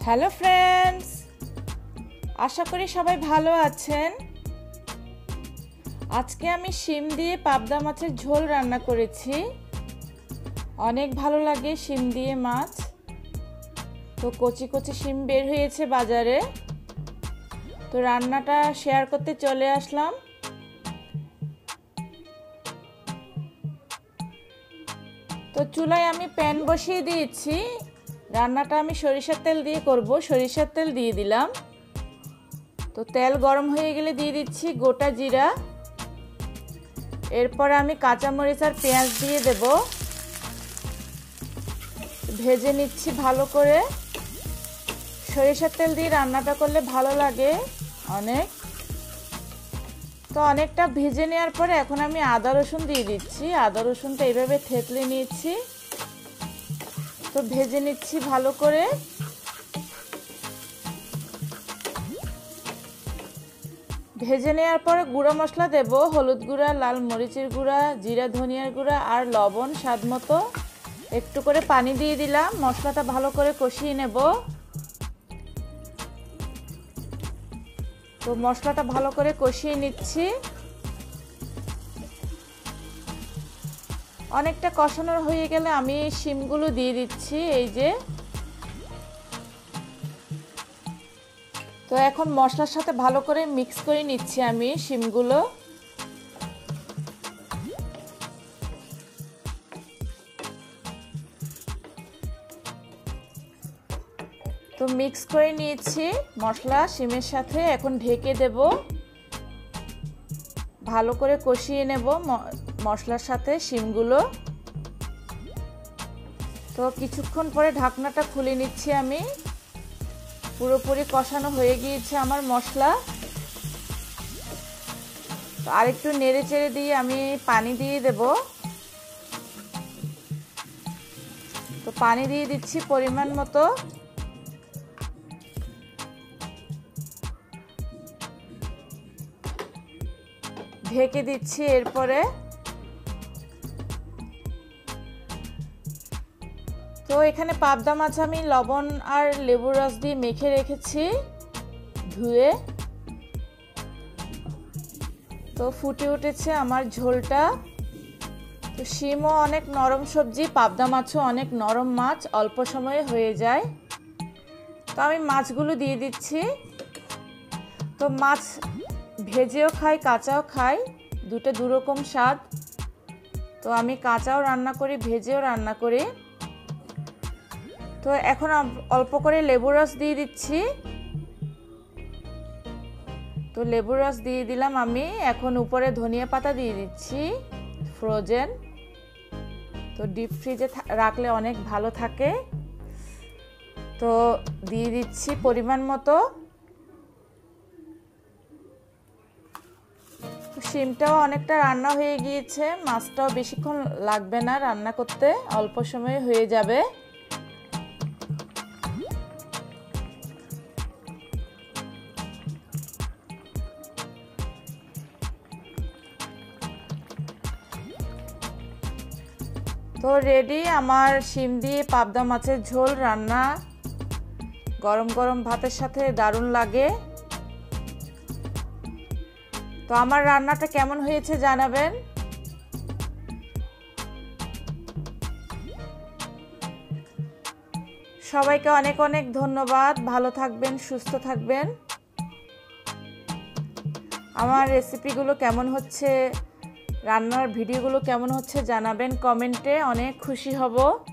Hello friends, আশা করি সবাই ভালো আছেন। আজকে আমি শিম দিয়ে পাবদা মাছের ঝোল রান্না করেছি। অনেক ভালো লাগে শিম দিয়ে মাছ। তো কচি কচি শিম বের হয়েছে বাজারে, তো রান্নাটা শেয়ার করতে চলে আসলাম। তো চুলায় আমি প্যান বসিয়ে দিয়েছি। রান্নাটা আমি সরিষার তেল দিয়ে করব। সরিষার তেল দিয়ে দিলাম। তো তেল গরম হয়ে গেলে দিয়ে দিচ্ছি গোটা জিরা। এরপর আমি কাঁচামরিচ আর পেঁয়াজ দিয়ে দেব। ভেজে নিচ্ছি ভালো করে। সরিষার তেল দিয়ে রান্নাটা করলে ভালো লাগে অনেক। তো অনেকটা ভেজে নেওয়ার পরে এখন আমি আদা রসুন দিয়ে দিচ্ছি। আদা রসুনটা এইভাবে থেতলে নিয়েছি। তো ভেজে নিচ্ছি ভালো করে। ভেজে নেওয়ার পরে গুঁড়া মশলা দেব। হলুদ গুঁড়া, লাল মরিচের গুঁড়া, জিরা ধনিয়ার গুঁড়া আর লবণ স্বাদ মতো। একটু করে পানি দিয়ে দিলাম। মশলাটা ভালো করে কষিয়ে নেব। তো মশলাটা ভালো করে কষিয়ে নিচ্ছি। অনেকটা কষানো হয়ে গেলে আমি শিমগুলো দিয়ে দিচ্ছি। এই যে, তো এখন মশলার সাথে ভালো করে মিক্স করে নিচ্ছি আমি শিমগুলো। তো মিক্স করে নিয়েছি মশলা শিমের সাথে। এখন ঢেকে দেব। ভালো করে কষিয়ে নেব মশলার সাথে শিমগুলো। তো কিছুক্ষণ পরে ঢাকনাটা খুলে নিচ্ছি আমি। পুরোপুরি কষানো হয়ে গিয়েছে আমার মশলা। তো আরেকটু নেড়ে চেড়ে দিয়ে আমি পানি দিয়ে দেব। তো পানি দিয়ে দিচ্ছি পরিমাণ মতো। ঢেকে দিচ্ছি। এরপরে তো এখানে পাবদা মাছ আমি লবণ আর লেবুর রস দিয়ে মেখে রেখেছি ধুয়ে। তো ফুটে উঠেছে আমার ঝোলটা। তো শিমও অনেক নরম সবজি, পাবদা মাছও অনেক নরম মাছ, অল্প সময়ে হয়ে যায়। তো আমি মাছগুলো দিয়ে দিচ্ছি। তো মাছ ভেজেও খাই, কাঁচাও খাই, দুটো দুরকম স্বাদ। তো আমি কাঁচাও রান্না করি, ভেজেও রান্না করি। তো এখন অল্প করে লেবুর রস দিয়ে দিচ্ছি। তো লেবুর রস দিয়ে দিলাম আমি। এখন উপরে ধনিয়া পাতা দিয়ে দিচ্ছি ফ্রোজেন। তো ডিপ ফ্রিজে রাখলে অনেক ভালো থাকে। তো দিয়ে দিচ্ছি পরিমাণ মতো। শিমটাও অনেকটা রান্না হয়ে গিয়েছে। মাছটাও বেশিক্ষণ লাগবে না রান্না করতে, অল্প সময়ে হয়ে যাবে। তো রেডি আমার শিম দিয়ে পাবদা মাছের ঝোল রান্না। গরম গরম ভাতের সাথে দারুণ লাগে। তো আমার রান্নাটা কেমন হয়েছে জানাবেন। সবাইকে অনেক অনেক ধন্যবাদ। ভালো থাকবেন, সুস্থ থাকবেন। আমার রেসিপিগুলো কেমন হচ্ছে, রান্নার ভিডিওগুলো কেমন হচ্ছে জানাবেন কমেন্টে। অনেক খুশি হব।